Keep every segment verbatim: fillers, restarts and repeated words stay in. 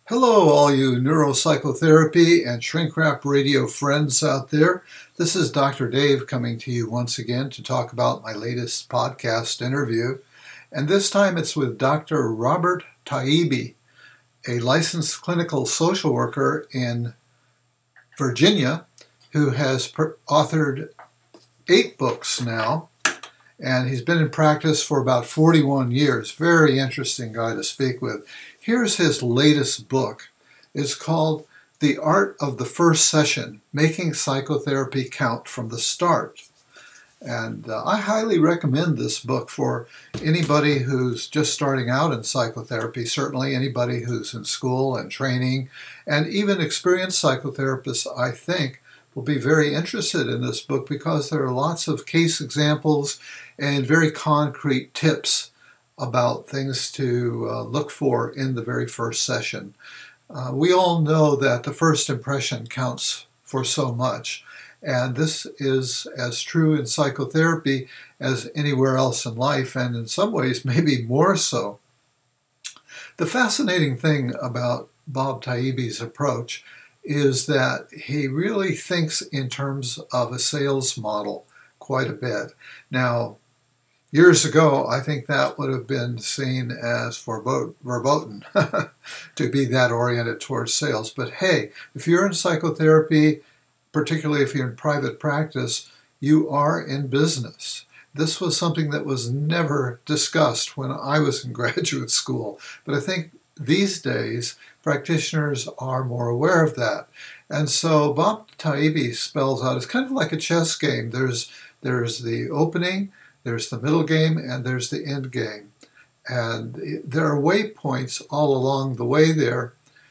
Hello, all you neuropsychotherapy and shrink wrap radio friends out there. This is Doctor Dave coming to you once again to talk about my latest podcast interview. And this time it's with Doctor Robert Taibbi, a licensed clinical social worker in Virginia who has per- authored eight books now. And he's been in practice for about forty-one years. Very interesting guy to speak with. Here's his latest book. It's called The Art of the First Session, Making Psychotherapy Count from the Start. And uh, I highly recommend this book for anybody who's just starting out in psychotherapy, certainly anybody who's in school and training, and even experienced psychotherapists, I think, will be very interested in this book because there are lots of case examples and very concrete tips about things to uh, look for in the very first session. Uh, we all know that the first impression counts for so much, and this is as true in psychotherapy as anywhere else in life, and in some ways maybe more so. The fascinating thing about Bob Taibbi's approach is that he really thinks in terms of a sales model quite a bit. Now, years ago, I think that would have been seen as verboten to be that oriented towards sales. But hey, if you're in psychotherapy, particularly if you're in private practice, you are in business. This was something that was never discussed when I was in graduate school. But I think these days, practitioners are more aware of that. And so Bob Taibbi spells out, it's kind of like a chess game. There's, there's the opening, there's the middle game, and there's the end game. And there are waypoints all along the way there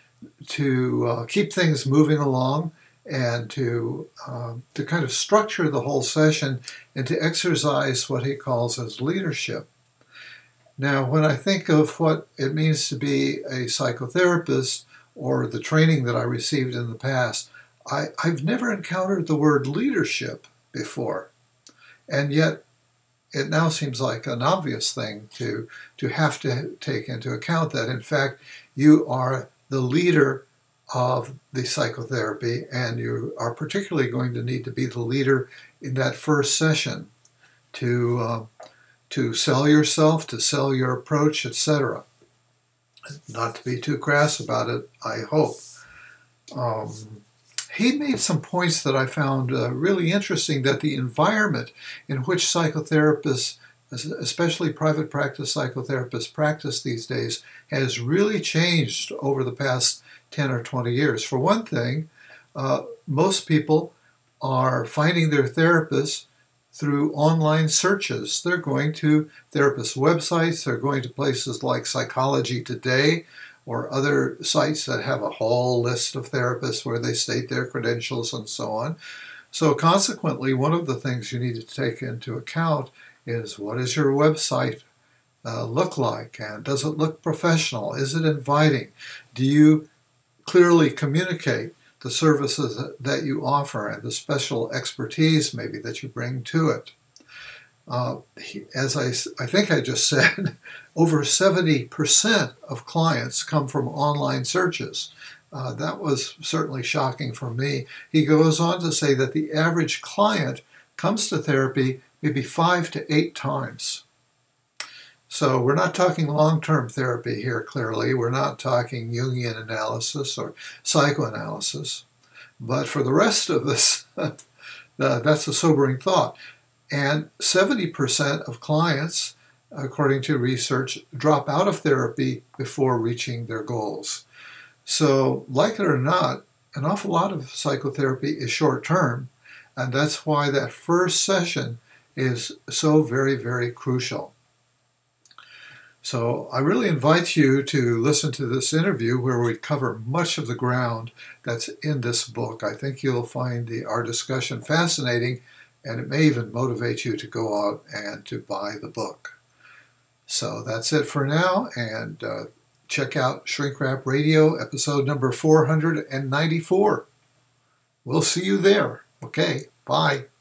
to uh, keep things moving along and to, uh, to kind of structure the whole session and to exercise what he calls as leadership. Now, when I think of what it means to be a psychotherapist or the training that I received in the past, I, I've never encountered the word leadership before. And yet, it now seems like an obvious thing to, to have to take into account that, in fact, you are the leader of the psychotherapy, and you are particularly going to need to be the leader in that first session to uh, to sell yourself, to sell your approach, et cetera. Not to be too crass about it, I hope. Um, he made some points that I found uh, really interesting, that the environment in which psychotherapists, especially private practice psychotherapists, practice these days has really changed over the past ten or twenty years. For one thing, uh, most people are finding their therapists through online searches. They're going to therapist websites, they're going to places like Psychology Today or other sites that have a whole list of therapists where they state their credentials and so on. So consequently, one of the things you need to take into account is, what does your website uh, look like? And does it look professional? Is it inviting? Do you clearly communicate the services that you offer and the special expertise maybe that you bring to it? Uh, as I, I think I just said, over seventy percent of clients come from online searches. Uh, that was certainly shocking for me. He goes on to say that the average client comes to therapy maybe five to eight times. So we're not talking long-term therapy here, clearly. We're not talking Jungian analysis or psychoanalysis. But for the rest of this, that's a sobering thought. And seventy percent of clients, according to research, drop out of therapy before reaching their goals. So, like it or not, an awful lot of psychotherapy is short-term, and that's why that first session is so very, very crucial. So I really invite you to listen to this interview where we cover much of the ground that's in this book. I think you'll find the, our discussion fascinating, and it may even motivate you to go out and to buy the book. So that's it for now, and uh, check out Shrink Wrap Radio, episode number four hundred ninety-four. We'll see you there. Okay, bye.